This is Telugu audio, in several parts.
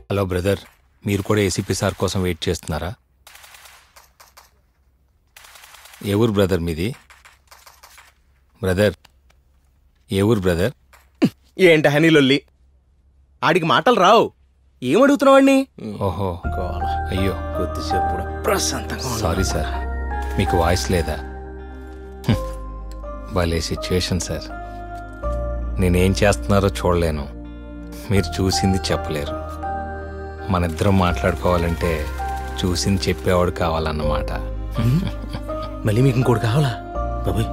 హలో బ్రదర్, మీరు కూడా ఏసీపీ సార్ కోసం వెయిట్ చేస్తున్నారా? ఏ ఊరు బ్రదర్ మీది? బ్రదర్ ఏ ఊరు బ్రదర్? ఏంటి హనీలొల్లి, ఆడికి మాటలు రావు. ఏమడుగుతున్నావాడిని? ఓహో, అయ్యో కొద్దిసేపు ప్రశాంతంగా. సారీ సార్, మీకు వాయిస్ లేదా? భలే సిచ్యువేషన్ సార్. నేనేం చేస్తున్నారో చూడలేను, మీరు చూసింది చెప్పలేరు. మనిద్దరం మాట్లాడుకోవాలంటే చూసింది చెప్పేవాడు కావాలన్నమాట. మళ్ళీ మీకు ఇంకోటి కావాలా బాబాయ్?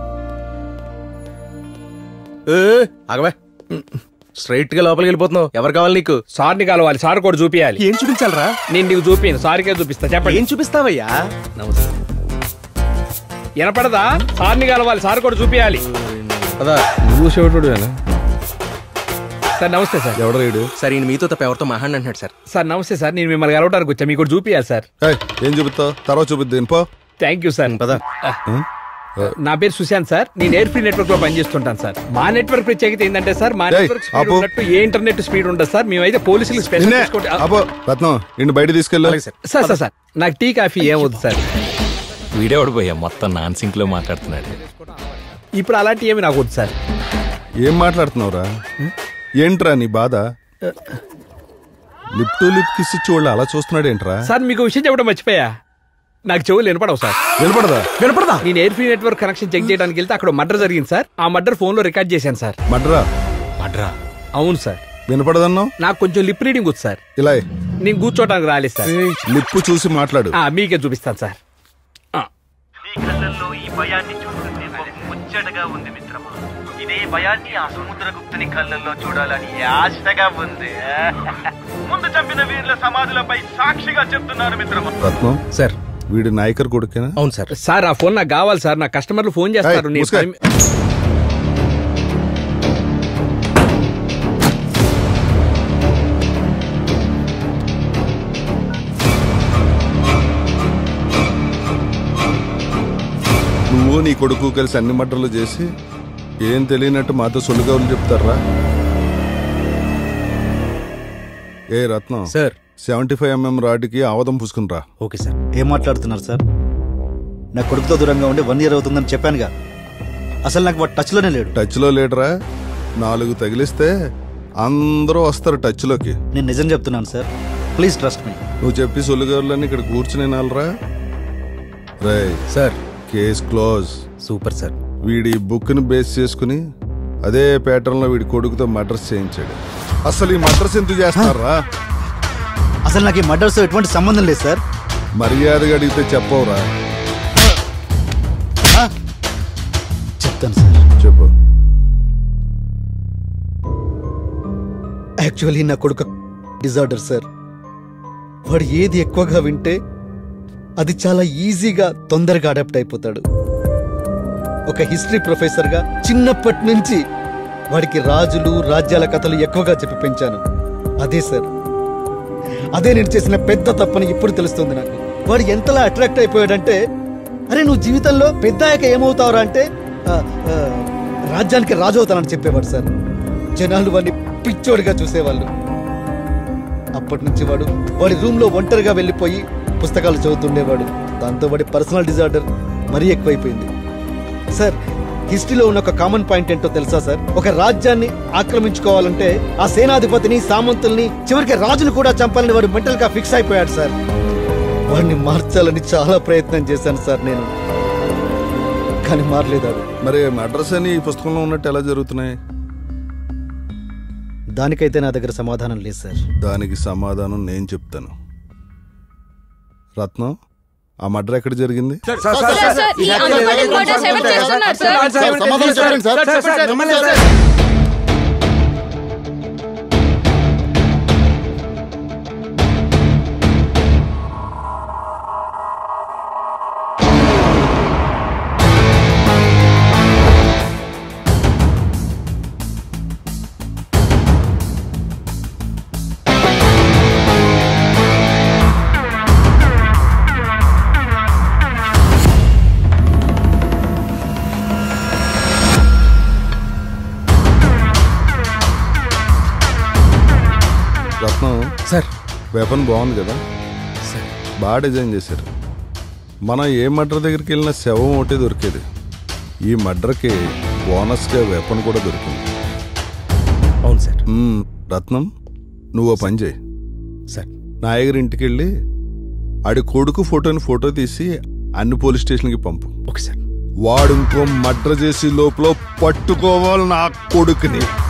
ఆగవా, స్ట్రైట్ గా లోపలికి వెళ్ళిపోతున్నావు. ఎవరు కావాలి నీకు? సార్ని కలవాలి, సార్ కూడా చూపియాలి. ఏం చూపించాలరా? నేను నీకు చూపిను, సార్కే చూపిస్తా. చెప్పండి. ఏం చూపిస్తావయ్యా? నమస్తే. వినపడదా? సార్ని కలవాలి, సార్ కూడా చూపియాలి. అదా నువ్వు చెవిటుడు. సార్ నమస్తే సార్. ఎవడ రేడు? సార్ ఈయన మీతో తప్ప ఎవరితో మహాన్ అంటున్నాడు సార్. సార్ నమస్తే సార్, నేను మిమ్మల్ని కలవడానికి వచ్చా, మీకు చూపియాలి సార్. ఏం చూపిస్తావు? తర్వాత చూపిద్ది. Thank you sir. పదా. నా పేరు సుశాంత్ సార్, నేను ఎయిర్ ఫ్రీ నెట్వర్క్ లో పనిచేస్తుంటాను సార్. మా నెట్వర్క్ ప్రత్యేకత ఏంటంటే సార్, మా నెట్వర్క్ స్పీడ్ ఉన్నట్టు ఏ ఇంటర్నెట్ స్పీడ్ ఉండదు సార్. మేమైతే పోలీసులు రత్నం ఇంటి బయట తీసుకెళ్ళాలి సార్. సార్ సార్ నాకు టీ కాఫీ ఏమవుతుంది సార్? వీడేవాడు పోయా మొత్తం నాన్ సింక్ లో మాట్లాడుతున్నాడు. ఇప్పుడు అలాంటి ఏమి నాకు వద్దు సార్. ఏం మాట్లాడుతున్నావురా? ఏంట్రా నీ బాధ? లిప్ టు లిప్ కిస్ చూడ అలా చూస్తున్నాడు ఏంట్రా? సార్ మీకు విషయం చెప్పడం మర్చిపోయా, నాకు చెవులు వినపడవు సార్. వినపడదా? నేను air free network connection check చేయడానికి వెళ్తే అక్కడ మర్డర్ జరిగింది సార్. ఆ మర్డర్ ఫోన్ లో రికార్డ్ చేశాను సార్. మడ్రా? అవును సార్. వినపడదన్నావు? నాకు కొంచెం లిప్ రీడింగ్ ఉంది సార్. ఇలా నేను కూర్చోటానికి రాలేదు సార్. లిప్ చూసి మాట్లాడు. మీకే చూపిస్తాను సార్. ఈ భయాన్ని చూస్తుంటే ముచ్చటగా ఉంది మిత్రమా. ఇదే భయాన్ని ఆ సముద్రగుప్తుని కళ్ళల్లో చూడాలని ఆశగా ఉంది. ముందు చంపిన వీరుల సమాధులపై సాక్షిగా చెప్తున్నాను మిత్రమా. రత్నం సార్, వీడి నాయకర్ కొడుకేనా? అవును సార్. సార్ ఆ ఫోన్ నాకు కావాలి సార్, నా కస్టమర్లు ఫోన్ చేస్తారు. నువ్వు నీ కొడుకు కలిసి అన్ని మటర్లు చేసి ఏం తెలియనట్టు మాతో సొల్లుగౌలు చెప్తారా? ఏ రత్నం సార్, 75mm రాడ్కి ఆవదం పూసుకునిరా. Okay sir. ఏం మాట్లాడుతున్నారు సార్? నా కొడుకుతో దూరంగా ఉండి 1 year అవుతుందని చెప్పానుగా. అసలు నాకు వాడు టచ్లోనే లేడు. టచ్లో లేడరా? 4 తగిలిస్తే అందరూ వస్తారు టచ్లోకి. నేను నిజం చెప్తున్నాను సార్, ప్లీజ్ ట్రస్ట్ మీ. నువ్వు చెప్పి సొల్లుగౌరులని ఇక్కడ కూర్చుని నాలరా. రే sir, case close. Super sir. వీడి బుక్ని బేస్ చేసుకుని అదే ప్యాటర్న్ లో వీడి కొడుకుతో మర్డర్స్ చేయించాడు. అసలు ఈ మర్డర్స్ ఎందుకు చేస్తారా? అసలు నాకు ఈ మర్డర్స్ ఎటువంటి సంబంధం లేదు సార్. మర్యాదగా అడిగితే చెప్పవురా? చెప్తాను సార్. చెప్పు. యాక్చువల్లీ నా కొడుకు డిజార్డర్ సార్. వాడు ఏది ఎక్కువగా వింటే అది చాలా ఈజీగా తొందరగా అడాప్ట్ అయిపోతాడు. ఒక హిస్టరీ ప్రొఫెసర్గా చిన్నప్పటి నుంచి వాడికి రాజులు రాజ్యాల కథలు ఎక్కువగా చెప్పి పెంచాను. అదే సార్, అదే నేను చేసిన పెద్ద తప్పని ఇప్పుడు తెలుస్తుంది నాకు. వాడు ఎంతలా అట్రాక్ట్ అయిపోయాడంటే, అరే నువ్వు జీవితంలో పెద్ద అయ్యాక ఏమవుతావురా అంటే రాజ్యానికి రాజు అవుతానని చెప్పేవాడు సార్. జనాలు వాడిని పిచ్చోడిగా చూసేవాళ్ళు. అప్పటి నుంచి వాడి రూమ్లో ఒంటరిగా వెళ్ళిపోయి పుస్తకాలు చదువుతుండేవాడు. దాంతో వాడి పర్సనల్ డిజార్డర్ మరీ ఎక్కువైపోయింది సార్. హిస్టరీలో ఉన్న ఒక కామన్ పాయింట్ ఏంటో తెలుసా సార్? ఒక రాజ్యాన్ని ఆక్రమించుకోవాలంటే ఆ సేనాధిపతిని, సామంతుల్ని, చివరికి రాజును కూడా చంపాలని వాడు మెంటల్ గా ఫిక్స్ అయిపోయాడు సార్. వాడిని మార్చాలని చాలా ప్రయత్నం చేశాను సార్ నేను, కానీ మారలేదు. మరి మర్డర్స్ అని ఈ పుస్తకంలో ఉన్నట్టు ఎలా జరుగుతున్నాయి? దానికైతే నా దగ్గర సమాధానం లేదు సార్. దానికి సమాధానం నేను చెప్తాను. రత్నం, ఆ మర్డర్ ఎక్కడ జరిగింది? సార్, వెపన్ బాగుంది కదా, బాగా డిజైన్ చేశారు. మనం ఏ మర్డర్ దగ్గరికి వెళ్ళినా శవం ఒకటే దొరికేది. ఈ మర్డర్కి బోనస్గా వెపన్ కూడా దొరికింది. అవును సార్. రత్నం, నువ్వు పని చేయి సార్. నాయగారి ఇంటికి వెళ్ళి ఆడి కొడుకు ఫోటో తీసి అన్ని పోలీస్ స్టేషన్కి పంపు. Okay sir. వాడు ఇంకో మర్డర్ చేసి లోపల పట్టుకోవాలి నా కొడుకుని.